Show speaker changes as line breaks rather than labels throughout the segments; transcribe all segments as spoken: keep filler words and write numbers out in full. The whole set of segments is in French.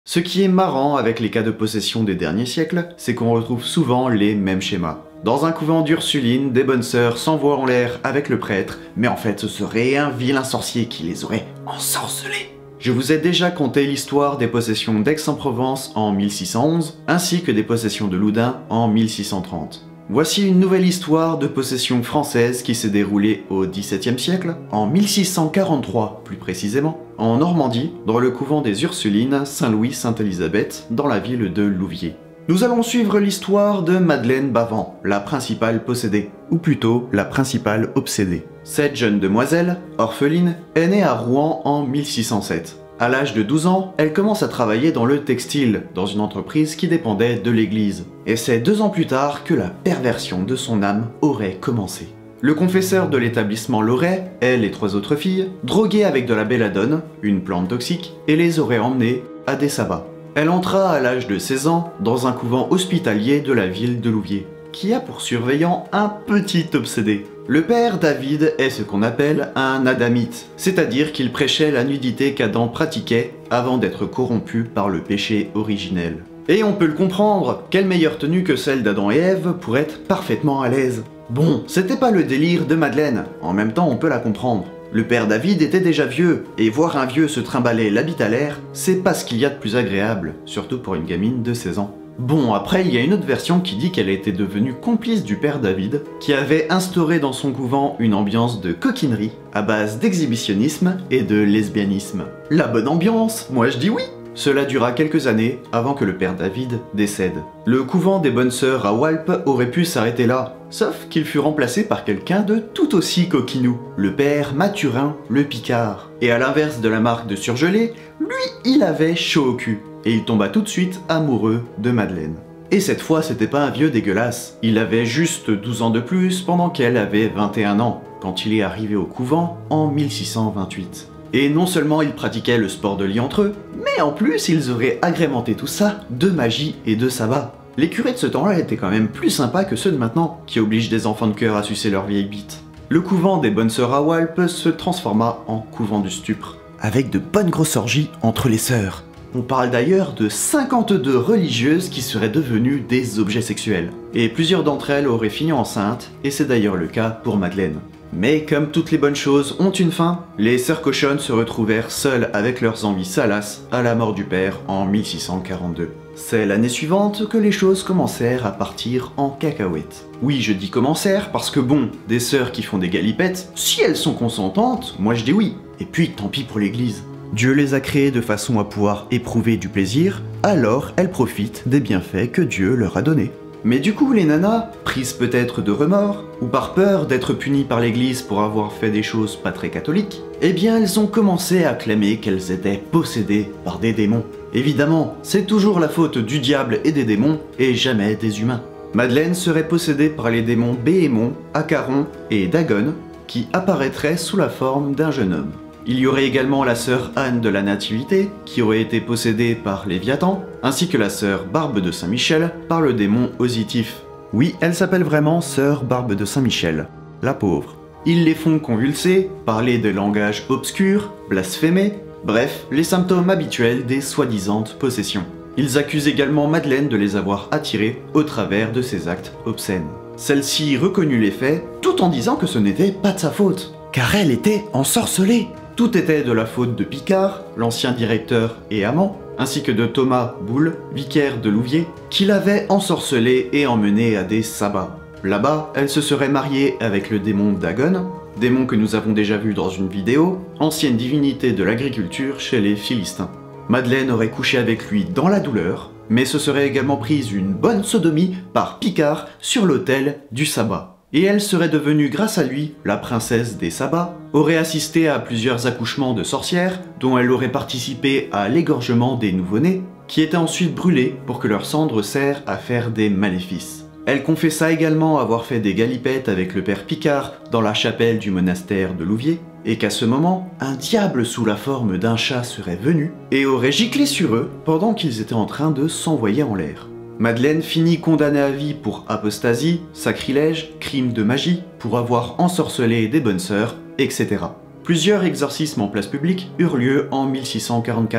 Ce qui est marrant avec les cas de possession des derniers siècles, c'est qu'on retrouve souvent les mêmes schémas. Dans un couvent d'Ursulines, des bonnes sœurs s'envoient en l'air avec le prêtre, mais en fait ce serait un vilain sorcier qui les aurait ensorcelés. Je vous ai déjà conté l'histoire des possessions d'Aix-en-Provence en mille six cent onze, ainsi que des possessions de Loudun en mille six cent trente. Voici une nouvelle histoire de possession française qui s'est déroulée au dix-septième siècle, en mille six cent quarante-trois plus précisément, en Normandie, dans le couvent des Ursulines Saint-Louis-Sainte-Élisabeth, dans la ville de Louviers. Nous allons suivre l'histoire de Madeleine Bavant, la principale possédée, ou plutôt la principale obsédée. Cette jeune demoiselle, orpheline, est née à Rouen en mille six cent sept. À l'âge de douze ans, elle commence à travailler dans le textile, dans une entreprise qui dépendait de l'église. Et c'est deux ans plus tard que la perversion de son âme aurait commencé. Le confesseur de l'établissement l'aurait, elle et trois autres filles, droguées avec de la belladone, une plante toxique, et les aurait emmenées à des sabbats. Elle entra à l'âge de seize ans dans un couvent hospitalier de la ville de Louviers, qui a pour surveillant un petit obsédé. Le père David est ce qu'on appelle un adamite, c'est-à-dire qu'il prêchait la nudité qu'Adam pratiquait avant d'être corrompu par le péché originel. Et on peut le comprendre, quelle meilleure tenue que celle d'Adam et Ève pour être parfaitement à l'aise. Bon, c'était pas le délire de Madeleine, en même temps on peut la comprendre. Le père David était déjà vieux, et voir un vieux se trimballer l'habit à l'air, c'est pas ce qu'il y a de plus agréable, surtout pour une gamine de seize ans. Bon, après, il y a une autre version qui dit qu'elle était devenue complice du père David, qui avait instauré dans son couvent une ambiance de coquinerie, à base d'exhibitionnisme et de lesbianisme. La bonne ambiance, moi je dis oui! Cela dura quelques années avant que le père David décède. Le couvent des bonnes sœurs à Walp aurait pu s'arrêter là, sauf qu'il fut remplacé par quelqu'un de tout aussi coquinou, le père Mathurin le Picard. Et à l'inverse de la marque de surgelé, lui il avait chaud au cul, et il tomba tout de suite amoureux de Madeleine. Et cette fois c'était pas un vieux dégueulasse, il avait juste douze ans de plus pendant qu'elle avait vingt et un ans, quand il est arrivé au couvent en mille six cent vingt-huit. Et non seulement ils pratiquaient le sport de lit entre eux, mais en plus ils auraient agrémenté tout ça de magie et de sabbat. Les curés de ce temps-là étaient quand même plus sympas que ceux de maintenant, qui obligent des enfants de cœur à sucer leur vieille bite. Le couvent des bonnes sœurs à Walp se transforma en couvent du stupre, avec de bonnes grosses orgies entre les sœurs. On parle d'ailleurs de cinquante-deux religieuses qui seraient devenues des objets sexuels. Et plusieurs d'entre elles auraient fini enceintes, et c'est d'ailleurs le cas pour Madeleine. Mais comme toutes les bonnes choses ont une fin, les sœurs cochonnes se retrouvèrent seules avec leurs envies salaces à la mort du père en mille six cent quarante-deux. C'est l'année suivante que les choses commencèrent à partir en cacahuètes. Oui, je dis commencèrent parce que bon, des sœurs qui font des galipettes, si elles sont consentantes, moi je dis oui. Et puis tant pis pour l'église. Dieu les a créées de façon à pouvoir éprouver du plaisir, alors elles profitent des bienfaits que Dieu leur a donnés. Mais du coup, les nanas, prises peut-être de remords, ou par peur d'être punies par l'église pour avoir fait des choses pas très catholiques, eh bien elles ont commencé à clamer qu'elles étaient possédées par des démons. Évidemment, c'est toujours la faute du diable et des démons, et jamais des humains. Madeleine serait possédée par les démons Béhémon, Acaron et Dagon, qui apparaîtraient sous la forme d'un jeune homme. Il y aurait également la sœur Anne de la Nativité, qui aurait été possédée par Léviathan, ainsi que la sœur Barbe de Saint-Michel par le démon Ositif. Oui, elle s'appelle vraiment sœur Barbe de Saint-Michel, la pauvre. Ils les font convulser, parler de langage obscur, blasphémer, bref, les symptômes habituels des soi-disant possessions. Ils accusent également Madeleine de les avoir attirés au travers de ses actes obscènes. Celle-ci reconnut les faits, tout en disant que ce n'était pas de sa faute, car elle était ensorcelée. Tout était de la faute de Picard, l'ancien directeur et amant, ainsi que de Thomas Boulle, vicaire de Louviers, qui l'avait ensorcelée et emmenée à des sabbats. Là-bas, elle se serait mariée avec le démon Dagon, démon que nous avons déjà vu dans une vidéo, ancienne divinité de l'agriculture chez les Philistins. Madeleine aurait couché avec lui dans la douleur, mais se serait également prise une bonne sodomie par Picard sur l'autel du sabbat. Et elle serait devenue grâce à lui la princesse des sabbats, aurait assisté à plusieurs accouchements de sorcières, dont elle aurait participé à l'égorgement des nouveau-nés, qui étaient ensuite brûlés pour que leur cendre serve à faire des maléfices. Elle confessa également avoir fait des galipettes avec le père Picard dans la chapelle du monastère de Louviers, et qu'à ce moment, un diable sous la forme d'un chat serait venu et aurait giclé sur eux pendant qu'ils étaient en train de s'envoyer en l'air. Madeleine finit condamnée à vie pour apostasie, sacrilège, crime de magie, pour avoir ensorcelé des bonnes sœurs, et cetera. Plusieurs exorcismes en place publique eurent lieu en mille six cent quarante-quatre,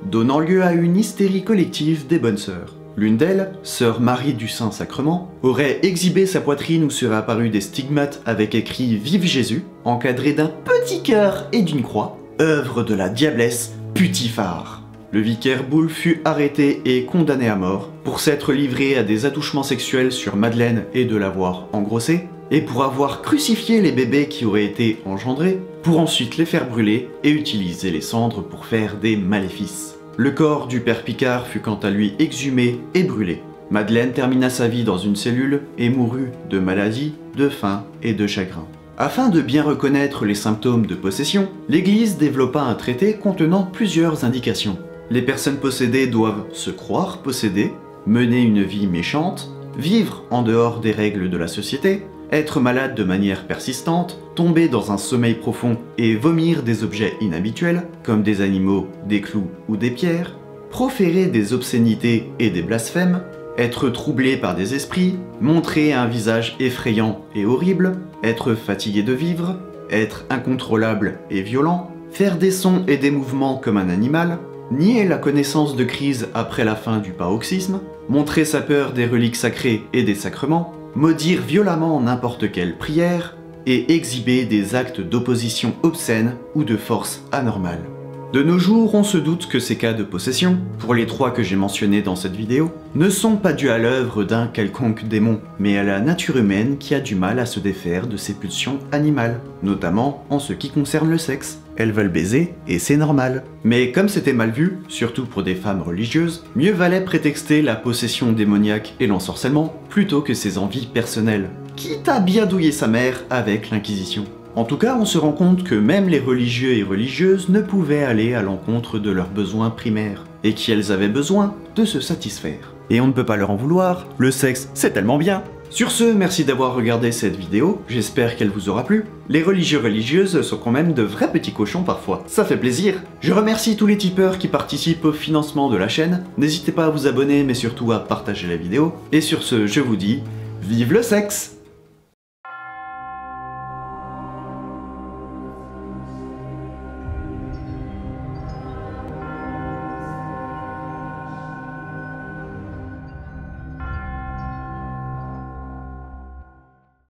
donnant lieu à une hystérie collective des bonnes sœurs. L'une d'elles, sœur Marie du Saint-Sacrement, aurait exhibé sa poitrine où seraient apparus des stigmates avec écrit « Vive Jésus », encadré d'un petit cœur et d'une croix, œuvre de la diablesse Putiphar. Le vicaire Boule fut arrêté et condamné à mort pour s'être livré à des attouchements sexuels sur Madeleine et de l'avoir engrossée, et pour avoir crucifié les bébés qui auraient été engendrés, pour ensuite les faire brûler et utiliser les cendres pour faire des maléfices. Le corps du père Picard fut quant à lui exhumé et brûlé. Madeleine termina sa vie dans une cellule et mourut de maladie, de faim et de chagrin. Afin de bien reconnaître les symptômes de possession, l'Église développa un traité contenant plusieurs indications. Les personnes possédées doivent se croire possédées, mener une vie méchante, vivre en dehors des règles de la société, être malade de manière persistante, tomber dans un sommeil profond et vomir des objets inhabituels, comme des animaux, des clous ou des pierres, proférer des obscénités et des blasphèmes, être troublé par des esprits, montrer un visage effrayant et horrible, être fatigué de vivre, être incontrôlable et violent, faire des sons et des mouvements comme un animal, nier la connaissance de crise après la fin du paroxysme, montrer sa peur des reliques sacrées et des sacrements, maudire violemment n'importe quelle prière et exhiber des actes d'opposition obscène ou de force anormale. De nos jours, on se doute que ces cas de possession, pour les trois que j'ai mentionnés dans cette vidéo, ne sont pas dus à l'œuvre d'un quelconque démon, mais à la nature humaine qui a du mal à se défaire de ses pulsions animales, notamment en ce qui concerne le sexe. Elles veulent baiser, et c'est normal. Mais comme c'était mal vu, surtout pour des femmes religieuses, mieux valait prétexter la possession démoniaque et l'ensorcellement plutôt que ses envies personnelles, quitte à bien douiller sa mère avec l'Inquisition. En tout cas, on se rend compte que même les religieux et religieuses ne pouvaient aller à l'encontre de leurs besoins primaires, et qu'elles avaient besoin de se satisfaire. Et on ne peut pas leur en vouloir, le sexe c'est tellement bien. Sur ce, merci d'avoir regardé cette vidéo, j'espère qu'elle vous aura plu. Les religieux religieuses sont quand même de vrais petits cochons parfois, ça fait plaisir. Je remercie tous les tipeurs qui participent au financement de la chaîne, n'hésitez pas à vous abonner mais surtout à partager la vidéo. Et sur ce, je vous dis, vive le sexe!